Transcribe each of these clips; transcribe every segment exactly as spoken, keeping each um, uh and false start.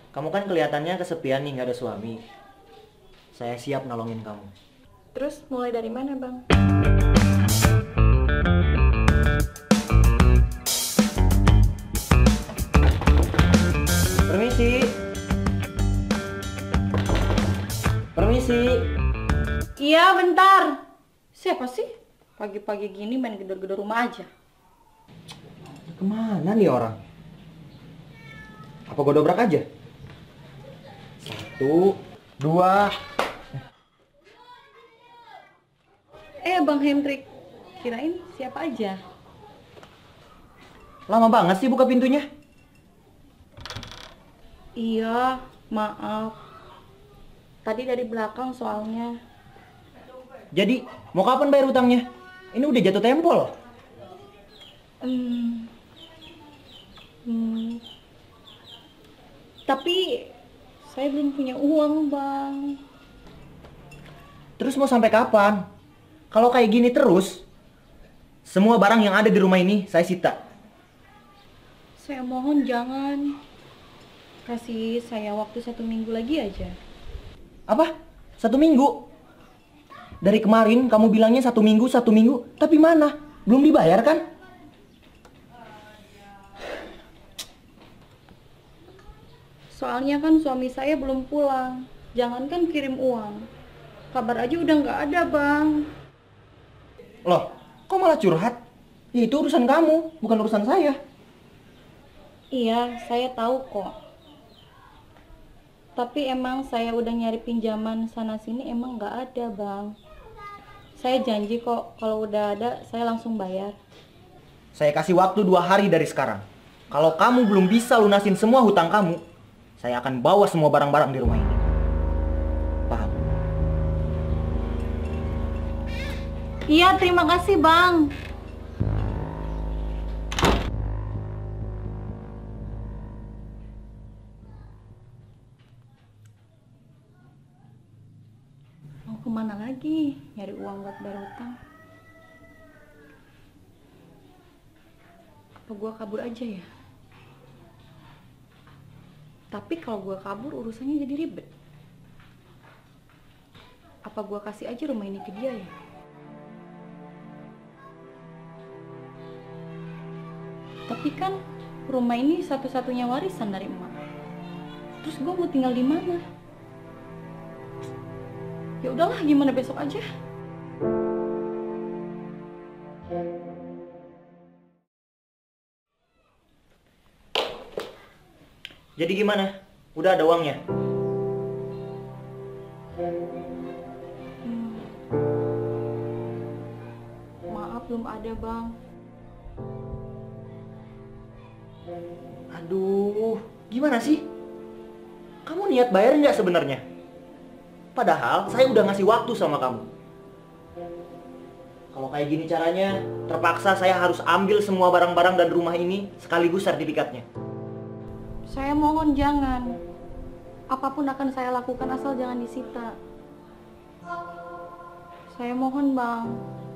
Kamu kan kelihatannya kesepian nih, nggak ada suami. Saya siap nolongin kamu. Terus mulai dari mana, Bang? Permisi. Permisi. Iya, bentar. Siapa sih? Pagi-pagi gini main gedor-gedor rumah aja. Kemana nih orang? Apa gue dobrak aja? Satu, dua. Eh, Bang Hendrik. Kirain siapa aja? Lama banget sih buka pintunya. Iya, maaf. Tadi dari belakang soalnya. Jadi, mau kapan bayar utangnya? Ini udah jatuh tempo loh. Hmm. Hmm. Tapi saya belum punya uang, Bang. Terus mau sampai kapan? Kalau kayak gini terus, semua barang yang ada di rumah ini saya sita. Saya mohon jangan. Kasih saya waktu satu minggu lagi aja. Apa? Satu minggu? Dari kemarin kamu bilangnya satu minggu, satu minggu. Tapi mana? Belum dibayar kan? Soalnya kan suami saya belum pulang. Jangankan kirim uang. Kabar aja udah nggak ada, Bang. Loh, kok malah curhat? Ya itu urusan kamu, bukan urusan saya. Iya, saya tahu kok. Tapi emang saya udah nyari pinjaman sana-sini emang nggak ada, Bang. Saya janji kok kalau udah ada saya langsung bayar. Saya kasih waktu dua hari dari sekarang. Kalau kamu belum bisa lunasin semua hutang kamu, saya akan bawa semua barang-barang di rumah ini. Paham? Iya, terima kasih, Bang. Mau kemana lagi? Nyari uang buat bayar utang? Apa gua kabur aja ya? Tapi kalau gua kabur urusannya jadi ribet. Apa gua kasih aja rumah ini ke dia ya? Tapi kan rumah ini satu-satunya warisan dari emak. Terus gua mau tinggal di mana? Ya udahlah, gimana besok aja. Jadi gimana? Udah ada uangnya? Hmm. Maaf, belum ada, Bang. Aduh, gimana sih? Kamu niat bayar nggak sebenarnya? Padahal saya udah ngasih waktu sama kamu. Kalau kayak gini caranya, terpaksa saya harus ambil semua barang-barang dan rumah ini sekaligus sertifikatnya. Saya mohon jangan. Apapun akan saya lakukan asal jangan disita. Saya mohon, Bang.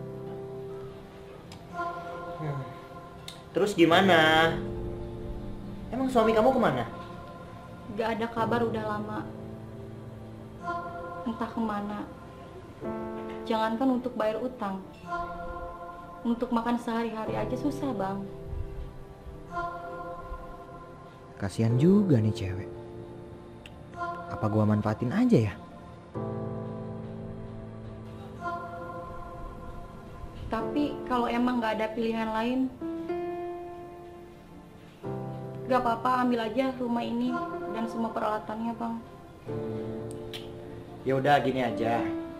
Hmm. Terus gimana? Emang suami kamu kemana? Gak ada kabar udah lama. Entah kemana. Jangankan untuk bayar utang. Untuk makan sehari-hari aja susah, Bang. Kasihan juga nih cewek. Apa gua manfaatin aja ya? Tapi kalau emang gak ada pilihan lain, gak apa-apa, ambil aja rumah ini dan semua peralatannya, Bang. Ya udah gini aja.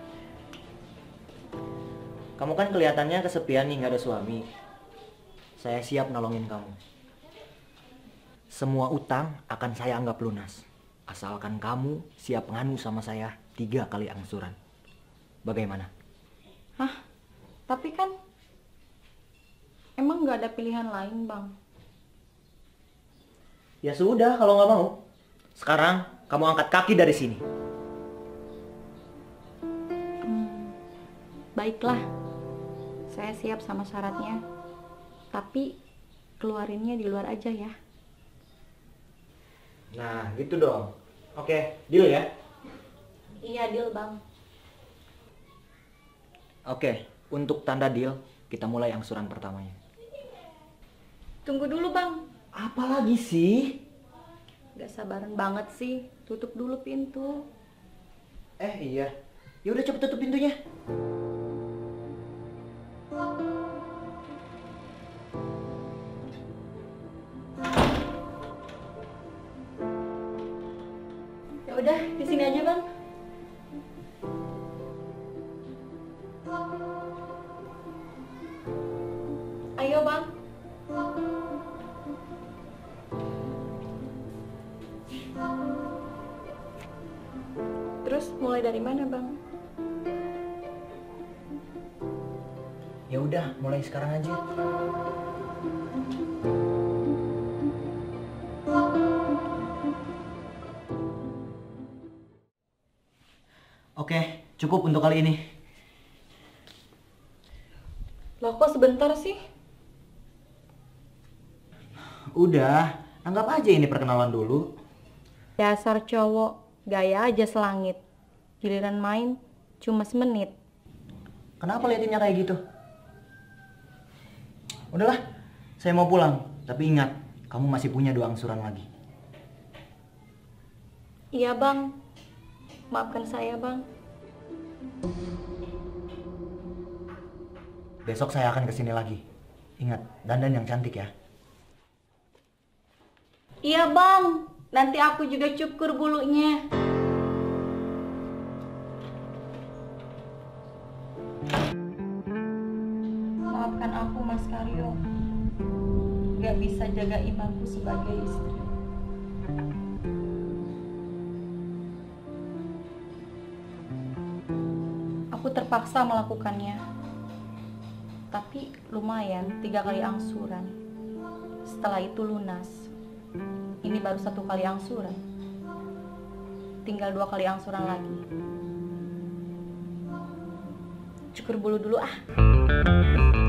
Kamu kan kelihatannya kesepian nih, nggak ada suami. Saya siap nolongin kamu. Semua utang akan saya anggap lunas. Asalkan kamu siap nganu sama saya tiga kali angsuran. Bagaimana? Hah? Tapi kan emang gak ada pilihan lain, Bang. Ya sudah kalau nggak mau. Sekarang kamu angkat kaki dari sini. Hmm, baiklah. Saya siap sama syaratnya. Tapi keluarinnya di luar aja ya. Nah, gitu dong. Oke, deal ya? Iya, deal bang. Oke, untuk tanda deal, kita mulai angsuran pertamanya. Tunggu dulu bang. Apa lagi sih? Gak sabaran banget sih. Tutup dulu pintu. Eh iya, ya udah cepet tutup pintunya. Ya udah, di sini aja bang. Ayo bang. Terus mulai dari mana bang? Ya udah, mulai sekarang aja. Oke, cukup untuk kali ini. Loh kok sebentar sih? Udah, anggap aja ini perkenalan dulu. Dasar cowok, gaya aja selangit. Giliran main, cuma semenit. Kenapa liatinnya kayak gitu? Udahlah, saya mau pulang. Tapi ingat, kamu masih punya dua angsuran lagi. Iya bang, maafkan saya bang. Besok saya akan kesini lagi. Ingat, dandan yang cantik ya. Iya bang, nanti aku juga cukur bulunya. Maafkan aku Mas Karyo, gak bisa jaga imanku sebagai istri. Aku terpaksa melakukannya, tapi lumayan tiga kali angsuran. Setelah itu lunas. Ini baru satu kali angsuran. Tinggal dua kali angsuran lagi. Cukur bulu dulu ah.